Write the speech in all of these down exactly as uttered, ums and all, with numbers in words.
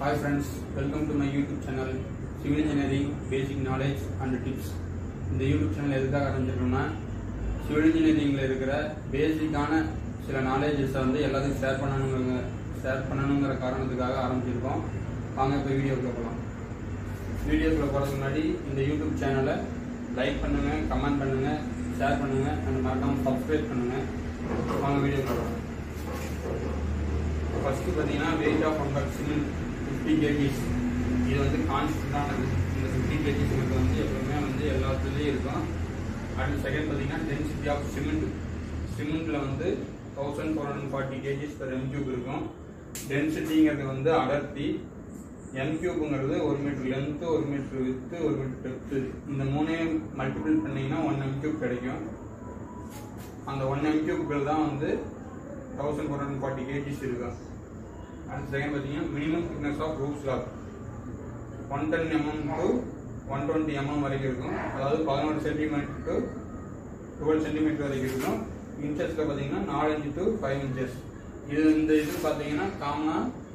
Hi friends, welcome to my YouTube channel Civil Engineering Basic Knowledge and Tips. இந்த YouTube channel எதுக்காக ஆரம்பிச்சிருக்கோம்னா civil இன்ஜினியரிங்ல இருக்கிற பேசிக்கான சில நாலேஜஸ் வந்து எல்லாத்துக்கும் ஷேர் பண்ணணுங்க ஷேர் பண்ணணுங்கிற காரணத்துக்காக ஆரம்பிச்சிருக்கோம். வாங்க இப்போ வீடியோக்குள்ள போகலாம். வீடியோக்குள்ள போகிறதுக்கு முன்னாடி இந்த யூடியூப் சேனலை லைக் பண்ணுங்க, கமெண்ட் பண்ணுங்க, ஷேர் பண்ணுங்க, அண்ட் மறக்காம சப்ஸ்கிரைப் பண்ணுங்க. வாங்க வீடியோ போகலாம். ஃபர்ஸ்ட் பார்த்தீங்கன்னா weight of one cement fifty kgs. இது வந்து கான்ஸ்டன்டானது. இந்த ஃபிஃப்டி கேஜிஸ் வந்து எப்பவுமே வந்து எல்லாத்துலேயும் இருக்கும். அடுத்து செகண்ட் பார்த்தீங்கன்னா டென்சிட்டி ஆஃப் சிமெண்ட். சிமெண்ட்ல வந்து thousand four hundred forty kgs per M cube இருக்கும். டென்சிட்டிங்கிறது வந்து அடர்த்தி. எம் கியூப்ங்கிறது ஒரு மீட்டர் லென்த்து, ஒரு மீட்டர் வித்து, ஒரு மீட்டர் டெப்த்து. இந்த மூணே மல்டிபிள் பண்ணீங்கன்னா ஒன் எம் கியூப் கிடைக்கும். அந்த ஒன் எம் கியூப்கள் தான் வந்து thousand four hundred forty kgs இருக்கும். அடுத்த செகண்ட் பார்த்தீங்கன்னா minimum thickness of roof slab one ten mm to one twenty mm வரைக்கும் இருக்கும். அதாவது பதினோரு சென்டிமீட்டர் டு டுவெல் சென்டிமீட்டர் வரைக்கும் இருக்கும். இன்ச்சஸ்ல பார்த்தீங்கன்னா நாலு இன்ச்சு டு ஃபைவ் இன்ச்சஸ். இது இந்த இது பார்த்தீங்கன்னா காமனா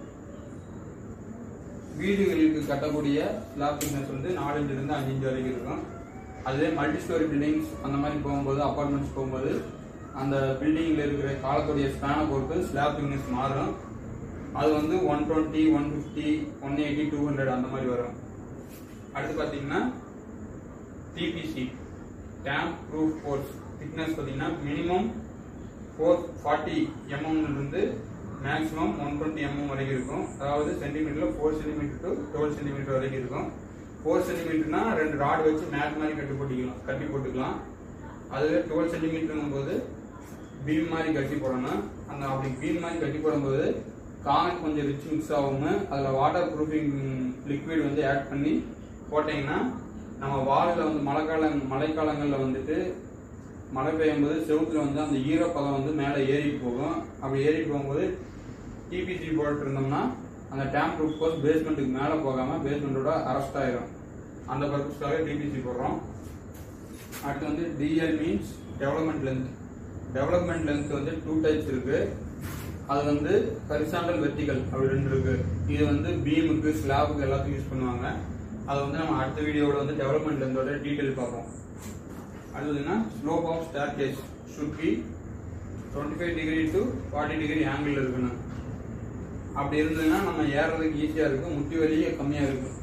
வீடுகளுக்கு கட்டக்கூடிய ஸ்லாப் திக்னஸ் வந்து நாலு இன்ச்சுல இருந்து அஞ்சு இன்ச்சு வரைக்கும் இருக்கும். அதுவே மல்டி ஸ்டோரி பில்டிங்ஸ் அந்த மாதிரி போகும்போது, அப்பார்ட்மெண்ட்ஸ் போகும்போது அந்த பில்டிங்ல இருக்கிற காலத்துடைய ஸ்பேனை பொறுத்து ஸ்லாப் திக்னஸ் மாறும். அது வந்து one twenty, one fifty, one eighty, two hundred அந்த மாதிரி வரும். அடுத்து பார்த்தீங்கன்னா DPC damp proof course thickness பார்த்தீங்கன்னா மினிமம் ஃபோர் ஃபார்ட்டி எம்எம் இருந்து மேக்ஸிமம் ஒன் டுவெண்ட்டி எம்எம் வரைக்கும் இருக்கும். அதாவது சென்டிமீட்டர்ல four centimetre to twelve centimetre வரைக்கும் இருக்கும். ஃபோர் சென்டிமீட்டர்னா ரெண்டு ராட் வச்சு மேட் மாதிரி கட்டி போட்டுக்கலாம் கட்டி போட்டுக்கலாம். அதுவே டுவெல் சென்டிமீட்டருங்கும் போது பீம் மாதிரி கட்டி போடணும். அந்த அப்படி பீம் மாதிரி கட்டி போடும்போது காமெட் கொஞ்சம் ரிச் மிக்ஸ் ஆகும். அதில் வாட்டர் ப்ரூஃபிங் லிக்விட் வந்து ஆட் பண்ணி போட்டிங்கன்னா நம்ம வாலில் வந்து மழைக்கால மழைக்காலங்களில் வந்துட்டு மழை பெய்யும் போது செவுத்துல வந்து அந்த ஈரப்பதம் வந்து மேலே ஏறிட்டு போகும். அப்படி ஏறிட்டு போகும்போது டிபிசி போட்டு இருந்தோம்னா அந்த டேம்ப் ப்ரூஃப் கோர்ஸ் பேஸ்மெண்ட்டுக்கு மேலே போகாமல் பேஸ்மெண்ட்டோட அரெஸ்ட் ஆயிரும். அந்த பர்பஸ்க்காக டிபிசி போடுறோம். அடுத்து வந்து DL means development length. Development length வந்து டூ டைப்ஸ் இருக்கு. அது வந்து ஹரிசாண்டல் வெர்டிகல் அப்படி ரெண்டு இருக்கு. இது வந்து பீமுக்கு, ஸ்லாபுக்கு எல்லாத்துக்கும் யூஸ் பண்ணுவாங்க. அது வந்து நம்ம அடுத்த வீடியோவில் வந்து டெவலப்மெண்ட் லென்த்தோட டீட்டெயில் பார்ப்போம். அடுத்ததுன்னா slope of staircase should be twenty five degree to forty degree angle இருக்கணும். அப்படி இருந்ததுன்னா நம்ம ஏறதுக்கு ஈஸியாக இருக்கும், முட்டி வலியே கம்மியாக இருக்கும்.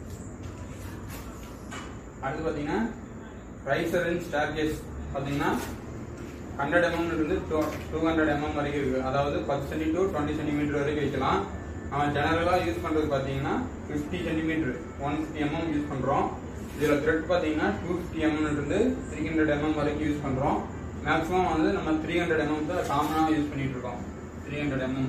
அடுத்து பார்த்தீங்கன்னா ரைசர் இன் ஸ்டேர்கேஸ் பார்த்தீங்கன்னா ஹண்ட்ரட் எம்எம் இருந்து டூ ஹண்ட்ரட் எம்எம் வரைக்கும் இருக்கு. அதாவது பத்து சென்டி டு டுவெண்ட்டி சென்டிமீட்டர் வரைக்கும் வைக்கலாம். நம்ம ஜெனரலா யூஸ் பண்றது பாத்தீங்கன்னா fifty centimetre one fifty mm use பண்றோம். இதுல த்ரெட் பாத்தீங்கன்னா டூ பிப்டி எம்எம் இருந்து த்ரீ ஹண்ட்ரட் எம்எம் வரைக்கும் யூஸ் பண்றோம். மேக்ஸிமம் வந்து நம்ம த்ரீ ஹண்ட்ரட் எம்எம் தான் காமனா யூஸ் பண்ணிட்டு இருக்கோம். Three hundred mm.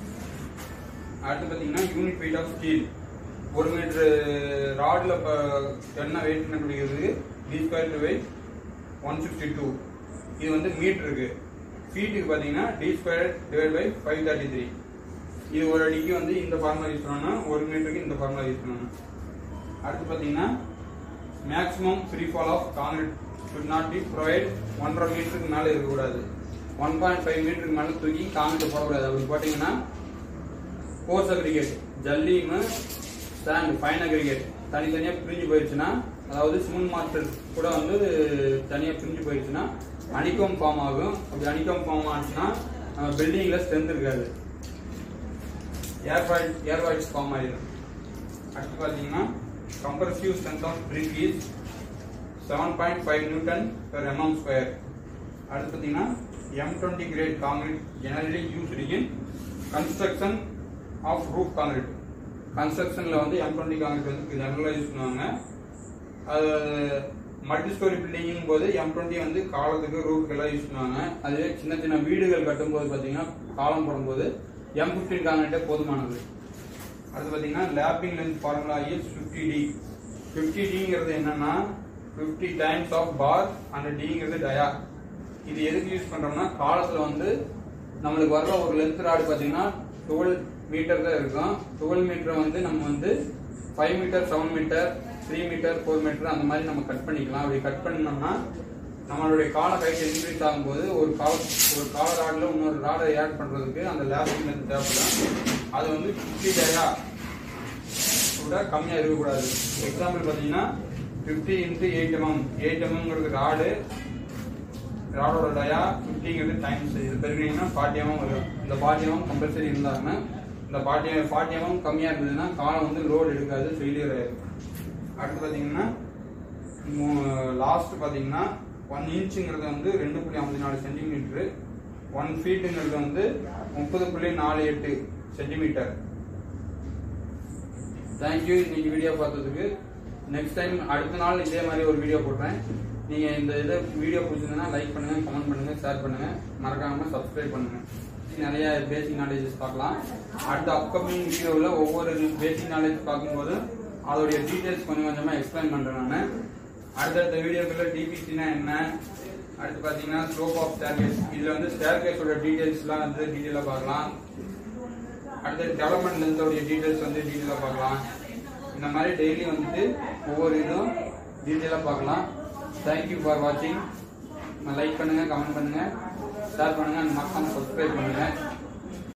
அடுத்து பாத்தீங்கன்னா யூனிட் வெயிட் ஆஃப் ஸ்டீல். ஒரு மீட்டர் ராட்ல என்ன வெயிட் கண்டுபிடிக்கிறதுக்கு D square weight one sixty two. இது வந்து மீட்டருக்கு. ஃபீட்டுக்கு பார்த்தீங்கன்னா D square divide by five thirty three. இது ஒரு அடிக்கு வந்து இந்த ஃபார்முலா யூஸ் பண்ணணும், ஒரு மீட்டருக்கு இந்த ஃபார்முலா யூஸ் பண்ணணும். அடுத்து பார்த்தீங்கன்னா maximum free fall of concrete should not be provide ஒன்றரை மீட்டருக்கு மேலே இருக்கக்கூடாது. ஒன் பாயிண்ட் ஃபைவ் மீட்டருக்கு மேலே தூக்கி கான்கிரீட் போடக்கூடாது. அப்படி போட்டிங்கன்னா கோர்ஸ் அக்ரிகேட், ஜல்லியும் சாண்ட், ஃபைன் அக்ரிகேட் தனித்தனியாக பிரிஞ்சு போயிடுச்சுன்னா, அதாவது சிமெண்ட் மாஸ்டர் கூட வந்து தனியாக பிரிஞ்சு போயிடுச்சுன்னா அனிகம் ஃபார்ம் ஆகும். அப்படி அனிகம் ஃபார்ம் ஆச்சுன்னா நம்ம பில்டிங்ல ஸ்ட்ரென்த் இருக்காது, ஏர்வாய்ட் ஏர்வாய்ட்ஸ் ஃபார்ம் ஆயிடும். அடுத்து பார்த்தீங்கன்னா compressive strength of brick is seven point five newton per mm square. அடுத்து பார்த்தீங்கன்னா M twenty grade concrete generally used in construction of roof concrete. கன்ஸ்ட்ரக்ஷன்ல வந்து எம் டுவெண்ட்டி கான்கிரீட் வந்து ஜெனரலா யூஸ் பண்ணுவாங்க. அது மல்டி ஸ்டோரி பில்டிங் போது எம் டுவெண்ட்டி வந்து காலத்துக்கு ரூஃப்க்கு எல்லாம் யூஸ் பண்ணுவாங்க. அதுவே சின்ன சின்ன வீடுகள் கட்டும் போது பாத்தீங்கன்னா காலம் போடும்போது எம் பிப்டீன் கான்கிரீட்டே போதுமானது. அடுத்து பாத்தீங்கன்னா lapping length formula is fifty D. Fifty டிங்கிறது என்னன்னா fifty times of bar and டிங்கிறது டயா. இது எதுக்கு யூஸ் பண்றோம்னா காலத்துல வந்து நம்மளுக்கு வர்ற ஒரு லென்த் ராடு பாத்தீங்கன்னா டுவெல் மீட்டர் தான் இருக்கும். டுவெல் மீட்டர் வந்து நம்ம வந்து five metre, seven metre, three metre, four metre அந்த மாதிரி நம்ம கட் பண்ணிக்கலாம். அப்படி கட் பண்ணோம்னா நம்மளுடைய கால ஹைட் இன்க்ரீஸ் ஆகும்போது ஒரு கால ஒரு கால ராட்ல இன்னொரு ராடை ஆட் பண்றதுக்கு அந்த லேப்பிங் லென்த் தேவைப்படும். அது வந்து ஃபிஃப்டி டயா விட கம்மியாக இருக்கக்கூடாது. எக்ஸாம்பிள் பார்த்தீங்கன்னா fifty into eight mm eight எம்எம்ங்கிறது ராடு, ராடோட டயா ஃபிஃப்டிங்கிறது டைம்ஸ் இது பெருக்கினீங்கன்னா ஃபார்ட்டி எம்எம் வரும். இந்த ஃபார்ட்டி எம்எம் கம்பல்சரி இருந்தாங்கன்னா இந்த ஃபார்ட்டி ஃபார்ட்டி எம்எம் கம்மியாக இருந்ததுன்னா காலம் வந்து லோடு எடுக்காது, ஃபெயிலியர் ஆயிடும். அடுத்து பார்த்தீங்கன்னா லாஸ்ட் பார்த்தீங்கன்னா ஒன் இன்ச்சுங்கிறது வந்து ரெண்டு புள்ளி ஐம்பத்தி நாலு சென்டிமீட்டரு, ஒன் ஃபீட்டுங்கிறது வந்து முப்பது புள்ளி நாலு எட்டு சென்டிமீட்டர். தேங்க்யூ இன்னைக்கு வீடியோ பார்த்ததுக்கு. நெக்ஸ்ட் டைம் அடுத்த நாள் இதே மாதிரி ஒரு வீடியோ போடுறேன். நீங்கள் இந்த இதை வீடியோ பிடிச்சிருந்ததுன்னா லைக் பண்ணுங்கள், கமெண்ட் பண்ணுங்கள், ஷேர் பண்ணுங்கள், மறக்காமல் சப்ஸ்கிரைப் பண்ணுங்கள். நிறைய பேசிக் நாலேஜஸ் பார்க்கலாம். அடுத்த அப்கமிங் வீடியோவில் ஒவ்வொரு பேசிக் நாலேஜ் பார்க்கும்போது அதோடைய டீட்டெயில்ஸ் கொஞ்சம் கொஞ்சமாக எக்ஸ்பிளைன் பண்ணுறேன் நான். அடுத்தடுத்த வீடியோக்களில் டிபிசினா என்ன, அடுத்து பார்த்தீங்கன்னா ஸ்லோப் ஆஃப் ஸ்டேர்கேஸ், இதில் வந்து ஸ்டேர்கேஸோட டீட்டெயில்ஸ்லாம் வந்து டீட்டெயிலாக பார்க்கலாம். அடுத்து டெவலப்மெண்ட் லென்ஸோடைய டீட்டெயில்ஸ் வந்து டீட்டெயிலாக பார்க்கலாம். இந்த மாதிரி டெய்லி வந்துட்டு ஒவ்வொரு இதுவும் டீட்டெயிலாக பார்க்கலாம். தேங்க்யூ ஃபார் வாட்சிங். லைக் பண்ணுங்கள், கமெண்ட் பண்ணுங்கள், ஷேர் பண்ணுங்கள், மறக்காம சப்ஸ்கிரைப் பண்ணுங்கள்.